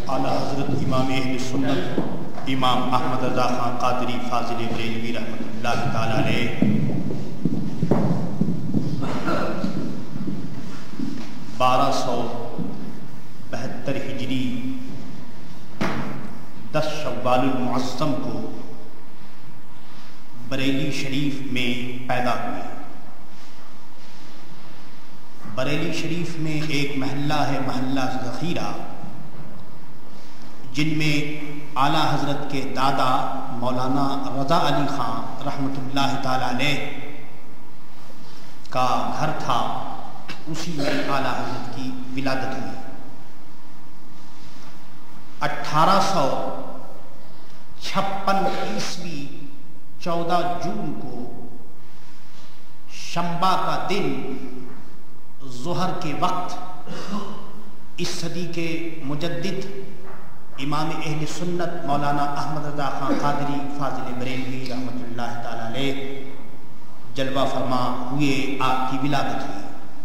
اعلیٰ حضرت امام اہل سنت امام احمد رضا خان قادری فاضل بریلوی رحمۃ اللہ تعالیٰ علیہ 1272 ہجری 10 شوال المعظم کو بریلی شریف میں پیدا ہوئے۔ بریلی شریف میں ایک محلہ ہے، محلہ ذخیرہ، جن میں اعلیٰ حضرت کے دادا مولانا رضا علی خان رحمۃ اللہ تعالیٰ علیہ کا گھر تھا، اسی میں اعلیٰ حضرت کی ولادت ہوئی۔ 1856 عیسوی 14 جون کو شنبہ کا دن ظہر کے وقت اس صدی کے مجدد امام اہل سنت مولانا احمد رضا خان قادری فاضل بریلوی رحمۃ اللہ تعالی علیہ جلوہ فرما ہوئے، آپ کی ولادت ہوئی۔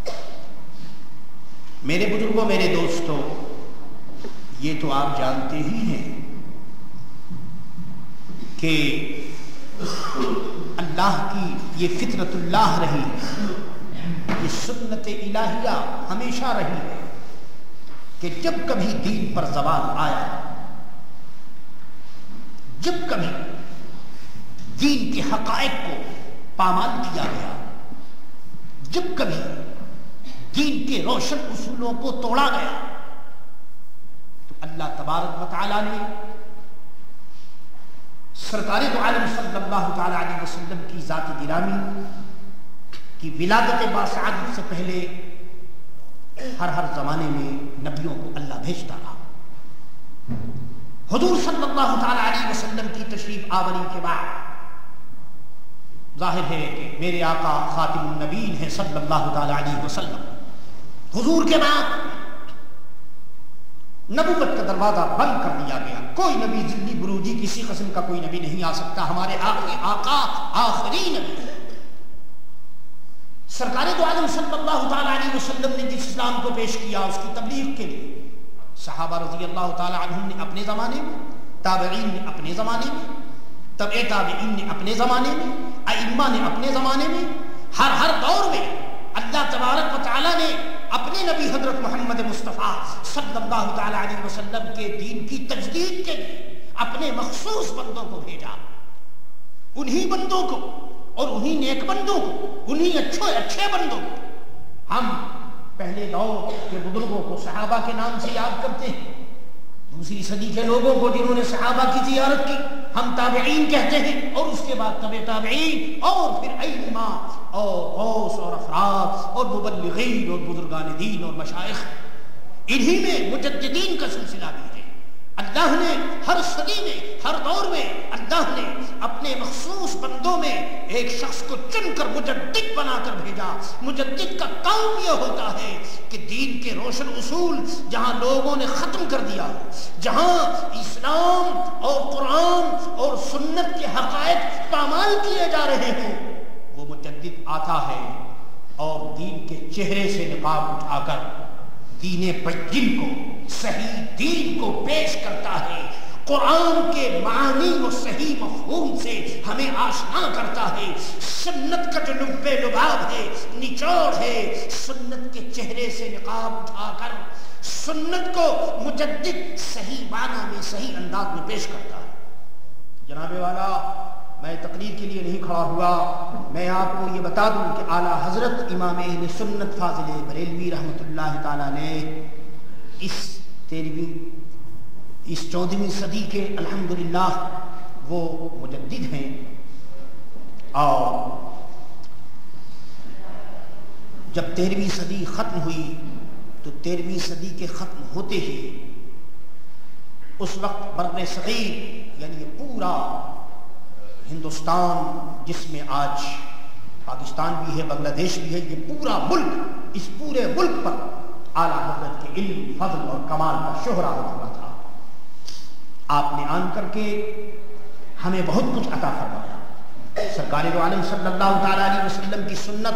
میرے بزرگوں، میرے دوستوں، یہ تو آپ جانتے ہی ہیں کہ اللہ کی یہ فطرت اللہ رہی ہے، یہ سنت الہیہ ہمیشہ رہی ہے کہ جب کبھی دین پر زوال آیا، جب کبھی دین کے حقائق کو پامال کیا گیا، جب کبھی دین کے روشن اصولوں کو توڑا گیا، تو اللہ تبارک و تعالی نے سرکار دو عالم صلی اللہ تعالی علیہ وسلم کی ذات گرامی کی ولادت باسعادت سے پہلے ہر زمانے میں نبیوں کو اللہ بھیجتا رہا۔ حضور صلی اللہ تعالی علیہ وسلم کی تشریف آوری کے بعد ظاہر ہے کہ میرے آقا خاتم النبیین ہیں صلی اللہ تعالی علیہ وسلم، حضور کے بعد نبوت کا دروازہ بند کر دیا گیا، کوئی نبی ذلی بروجی کسی قسم کا کوئی نبی نہیں آ سکتا، ہمارے آخری آقا آخری نبی۔ سرکار دو عالم صلی اللہ تعالی علیہ وسلم نے جس اسلام کو پیش کیا، اس کی تبلیغ کے لیے صحابہ رضی اللہ تعالی عنہم نے اپنے زمانے میں، تابعین نے اپنے زمانے میں، تبع تابعین نے اپنے زمانے میں، ائمہ نے اپنے زمانے میں، ہر دور میں اللہ تبارک و تعالی نے اپنے نبی حضرت محمد مصطفیٰ صلی اللہ تعالی علیہ وسلم کے دین کی تجدید کے لیے اپنے مخصوص بندوں کو بھیجا۔ انہی بندوں کو اور انہی نیک بندوں کو، انہی اچھے بندوں کو ہم پہلے دور کے بزرگوں کو صحابہ کے نام سے یاد کرتے ہیں، دوسری صدی کے لوگوں کو جنہوں نے صحابہ کی زیارت کی ہم تابعین کہتے ہیں، اور اس کے بعد تبع تابعین، اور پھر ائمہ اور غوث اور افراد اور مبلغین اور بزرگان دین اور مشائخ، انہی میں مجددین کا سلسلہ بھی ہے۔ اللہ نے ہر صدی میں، ہر دور میں اللہ نے اپنے مخصوص بندوں میں ایک شخص کو چن کر مجدد بنا کر بھیجا۔ مجدد کا کام یہ ہوتا ہے کہ دین کے روشن اصول جہاں لوگوں نے ختم کر دیا ہو، جہاں اسلام اور قرآن اور سنت کے حقائق پامال کیے جا رہے ہوں، وہ مجدد آتا ہے اور دین کے چہرے سے نقاب اٹھا کر دین بین کو، صحیح دین کو پیش کرتا ہے، قرآن کے معنی و صحیح مفہوم سے ہمیں آشنا کرتا ہے۔ سنت کا جو لب لباب ہے، نچوڑ ہے، سنت کے چہرے سے نقاب اٹھا کر سنت کو مجدد صحیح معنی میں، صحیح انداز میں پیش کرتا ہے۔ جناب والا، میں تقریر کے لیے نہیں کھڑا ہوا، میں آپ کو یہ بتا دوں کہ اعلیٰ حضرت امام اہل سنت فاضل بریلوی رحمۃ اللہ تعالیٰ علیہ اس 14ویں صدی کے الحمدللہ وہ مجدد ہیں، اور جب 13ویں صدی ختم ہوئی تو 13ویں صدی کے ختم ہوتے ہی اس وقت بر صغیر یعنی یہ پورا ہندوستان، جس میں آج پاکستان بھی ہے، بنگلہ دیش بھی ہے، یہ پورا ملک، اس پورے ملک پر اعلیٰ حضرت کے علم، فضل اور کمال کا شہرہ ہو چکا تھا۔ آپ نے آن کر کے ہمیں بہت کچھ عطا فرمایا۔ سرکار دو عالم صلی اللہ تعالی علیہ وسلم کی سنت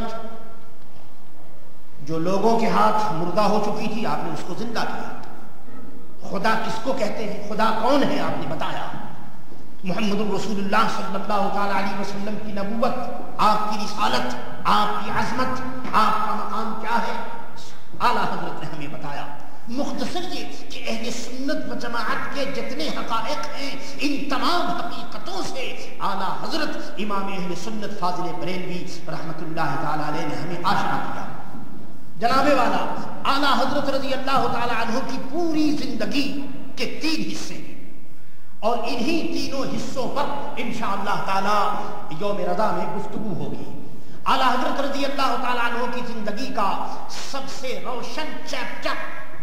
جو لوگوں کے ہاتھ مردہ ہو چکی تھی، آپ نے اس کو زندہ کیا۔ خدا کس کو کہتے ہیں، خدا کون ہے، آپ نے بتایا۔ محمد الرسول اللہ صلی اللہ تعالی علیہ وسلم کی نبوت، آپ کی رسالت، آپ کی عظمت، آپ کا مقام کیا ہے، اعلیٰ حضرت نے ہمیں بتایا۔ مختصر یہ کہ اہل سنت و جماعت کے جتنے حقائق ہیں، ان تمام حقیقتوں سے اعلیٰ حضرت امام اہل سنت فاضل بریلوی رحمۃ اللہ تعالی علیہ نے ہمیں آشنا کیا۔ جناب والا اعلیٰ حضرت رضی اللہ تعالی عنہ کی پوری زندگی کے 3 حصے ہیں، اور انہی تینوں حصوں پر انشاءاللہ تعالی یوم رضا میں گفتگو ہوگی۔ اعلیٰ حضرت رضی اللہ تعالی عنہ کی زندگی کا سب سے روشن چیپٹر،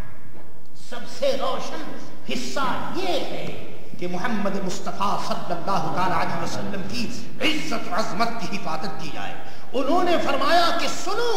سب سے روشن حصہ یہ ہے کہ محمد مصطفیٰ صلی اللہ تعالی علیہ وسلم کی عزت و عظمت کی حفاظت کی جائے۔ انہوں نے فرمایا کہ سنو،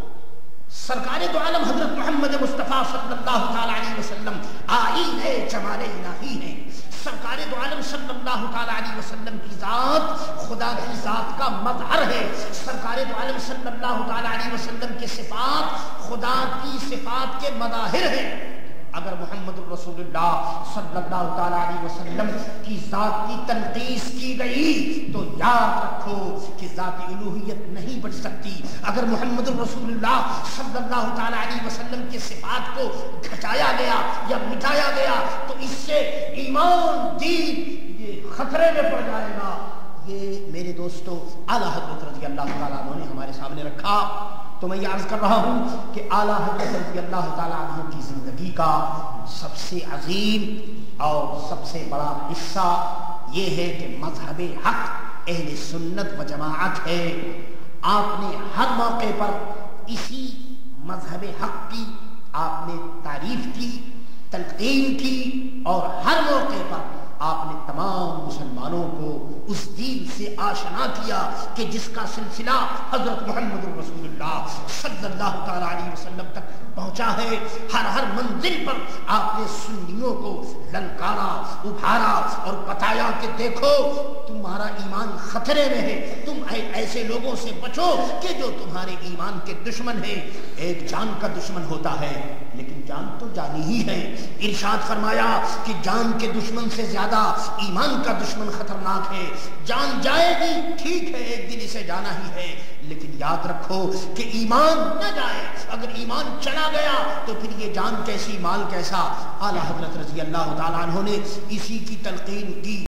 سرکار دو عالم حضرت محمد مصطفیٰ صلی اللہ تعالی علیہ وسلم آئین جمال الہی ہیں۔ سرکار دو عالم صلی اللہ تعالی علیہ وسلم کی ذات خدا کی ذات کا مظہر ہے۔ سرکار دو عالم صلی اللہ تعالی علیہ وسلم کے صفات خدا کی صفات کے مظاہر ہیں۔ اگر محمد الرسول اللہ صلی اللہ تعالی علیہ وسلم کی ذات کی تنقیص کی گئی تو یاد رکھو کہ ذات الوہیت نہیں بچ سکتی۔ اگر محمد الرسول اللہ صلی اللہ تعالی علیہ وسلم کے صفات کو گھٹایا گیا یا مٹایا گیا تو اس سے ایمان دین یہ خطرے میں پڑ جائے گا۔ یہ میرے دوستو اعلیٰ حضرت رضی اللہ تعالیٰ عنہ نے ہمارے سامنے رکھا۔ تو میں یہ عرض کر رہا ہوں کہ اعلیٰ حضرت رضی اللہ تعالیٰ عنہ کی زندگی کا سب سے عظیم اور سب سے بڑا حصہ یہ ہے کہ مذہب حق اہل سنت و جماعت ہے۔ آپ نے ہر موقع پر اسی مذہب حق کی آپ نے تعریف کی، تلقین کی، اور ہر موقع پر آپ نے تمام مسلمانوں کو اس دین سے آشنا کیا کہ جس کا سلسلہ حضرت محمد رسول اللہ صلی اللہ تعالی علیہ وسلم تک پہنچا ہے۔ ہر منزل پر آپ نے سنیوں کو للکارا، ابھارا اور بتایا کہ دیکھو تمہارا ایمان خطرے میں ہے، تم ایسے لوگوں سے بچو کہ جو تمہارے ایمان کے دشمن ہیں۔ ایک جان کا دشمن ہوتا ہے لیکن جان تو جانی ہی ہے۔ ارشاد فرمایا کہ جان کے دشمن سے زیادہ ایمان کا دشمن خطرناک ہے۔ جان جائے گی ٹھیک ہے، ایک دن اسے جانا ہی ہے، لیکن یاد رکھو کہ ایمان نہ جائے۔ اگر ایمان چلا گیا تو پھر یہ جان کیسی، مال کیسا۔ اعلیٰ حضرت رضی اللہ تعالیٰ عنہ نے اسی کی تلقین کی۔